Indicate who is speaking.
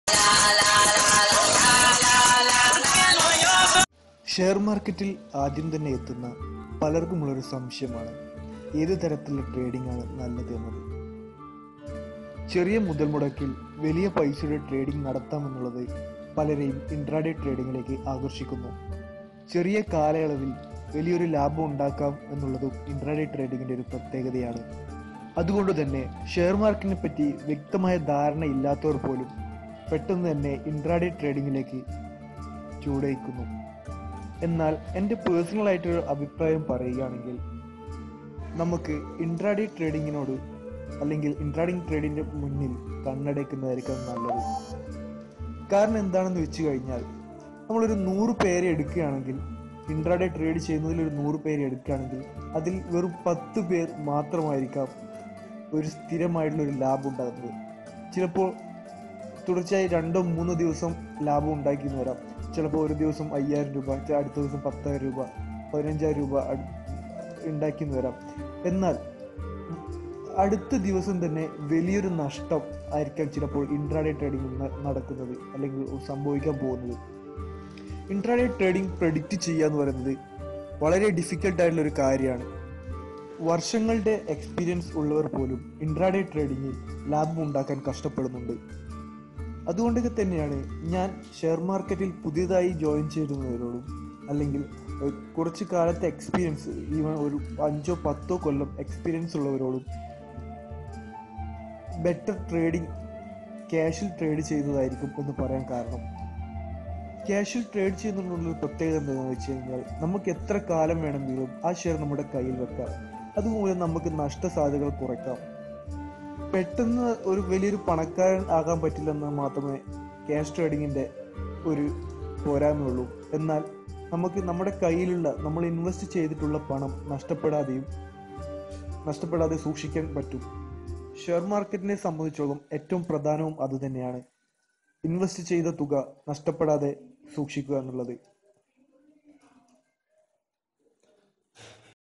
Speaker 1: Share മാർക്കറ്റിൽ ആദ്യം തന്നെ എത്തുന്ന പലർക്കുമുള്ളൊരു സംശയമാണ് ഏത് തരത്തിലുള്ള ട്രേഡിംഗ് ആണ് നല്ലത് എന്നത്. ചെറിയ മുതൽ മുടക്കിൽ വലിയ പൈസയുടെ ട്രേഡിംഗ് നടത്താമെന്നുള്ളത് പലരെയും ഇൻട്രാഡേ ട്രേഡിങ്ങിലേക്ക് ആകർഷിക്കുന്നു. ചെറിയ കാലയളവിൽ വലിയൊരു ലാഭം ഉണ്ടാക്കാം എന്നുള്ളതും ഇൻട്രാഡേ ട്രേഡിങ്ങിന്റെ ഒരു പ്രത്യേകതയാണ്. അതുകൊണ്ട് തന്നെ ഷെയർ മാർക്കറ്റിനെ പറ്റി വ്യക്തമായ ധാരണ ഇല്ലാത്തവർ പോലും പെട്ടെന്ന് തന്നെ ഇൻട്രാഡേ ട്രേഡിങ്ങിലേക്ക് ചൂടയിക്കുന്നു. എന്നാൽ എൻ്റെ പേഴ്സണൽ ആയിട്ടൊരു അഭിപ്രായം പറയുകയാണെങ്കിൽ നമുക്ക് ഇൻട്രാഡേ ട്രേഡിങ്ങിനോട് അല്ലെങ്കിൽ ഇൻട്രാഡേ ട്രേഡിന്റെ മുന്നിൽ കണ്ണടയ്ക്കുന്നതായിരിക്കും നല്ലത്. കാരണം എന്താണെന്ന് വെച്ച് കഴിഞ്ഞാൽ നമ്മളൊരു 100 പേരെ എടുക്കുകയാണെങ്കിൽ, ഇൻട്രാഡേ ട്രേഡ് ചെയ്യുന്നതിൽ ഒരു 100 പേരെ എടുക്കുകയാണെങ്കിൽ അതിൽ വെറും 10 പേർ മാത്രമായിരിക്കാം ഒരു സ്ഥിരമായിട്ടുള്ള ഒരു ലാഭം ഉണ്ടാകുന്നത്. ചിലപ്പോൾ തുടർച്ചയായി 2-3 ദിവസം ലാഭം ഉണ്ടാക്കിയെന്ന് വരാം. ചിലപ്പോൾ ഒരു ദിവസം 5000 രൂപ, അടുത്ത ദിവസം 10,000 രൂപ, 15,000 രൂപ ഉണ്ടാക്കിയെന്ന് വരാം. എന്നാൽ അടുത്ത ദിവസം തന്നെ വലിയൊരു നഷ്ടം ആയിരിക്കാം ചിലപ്പോൾ ഇൻട്രാഡേ ട്രേഡിംഗ് നടക്കുന്നത് അല്ലെങ്കിൽ സംഭവിക്കാൻ പോകുന്നത്. ഇൻട്രാഡേ ട്രേഡിംഗ് പ്രെഡിക്റ്റ് ചെയ്യുക എന്ന് പറയുന്നത് വളരെ ഡിഫിക്കൽട്ട് ആയിട്ടുള്ള ഒരു കാര്യമാണ്. വർഷങ്ങളുടെ എക്സ്പീരിയൻസ് ഉള്ളവർ പോലും ഇൻട്രാഡേ ട്രേഡിങ്ങിൽ ലാഭം ഉണ്ടാക്കാൻ കഷ്ടപ്പെടുന്നുണ്ട്. അതുകൊണ്ട് തന്നെയാണ് ഞാൻ ഷെയർ മാർക്കറ്റിൽ പുതിയതായി ജോയിൻ ചെയ്യുന്നവരോടും അല്ലെങ്കിൽ കുറച്ച് കാലത്തെ എക്സ്പീരിയൻസ്, ഈവൻ ഒരു 5-10 കൊല്ലം എക്സ്പീരിയൻസ് ഉള്ളവരോടും ബെറ്റർ ട്രേഡിംഗ് ക്യാഷിൽ ട്രേഡ് ചെയ്യുന്നതായിരിക്കും എന്ന് പറയാൻ കാരണം, ക്യാഷിൽ ട്രേഡ് ചെയ്യുന്നതിനുള്ളൊരു പ്രത്യേകത എന്താണെന്ന് വെച്ച് കഴിഞ്ഞാൽ നമുക്ക് എത്ര കാലം വേണമെങ്കിലും ആ ഷെയർ നമ്മുടെ കയ്യിൽ വെക്കാം. അതുമൂലം നമുക്ക് നഷ്ടസാധ്യതകൾ കുറയ്ക്കാം. പെട്ടെന്ന് ഒരു വലിയൊരു പണക്കാരൻ ആകാൻ പറ്റില്ലെന്ന് മാത്രമേ ക്യാഷ് ട്രേഡിങ്ങിന്റെ ഒരു പോരായ്മയുള്ളൂ. എന്നാൽ നമുക്ക് നമ്മുടെ കയ്യിലുള്ള, നമ്മൾ ഇൻവെസ്റ്റ് ചെയ്തിട്ടുള്ള പണം നഷ്ടപ്പെടാതെ സൂക്ഷിക്കാൻ പറ്റും. ഷെയർ മാർക്കറ്റിനെ സംബന്ധിച്ചോളം ഏറ്റവും പ്രധാനവും അതുതന്നെയാണ്, ഇൻവെസ്റ്റ് ചെയ്ത തുക നഷ്ടപ്പെടാതെ സൂക്ഷിക്കുക എന്നുള്ളത്.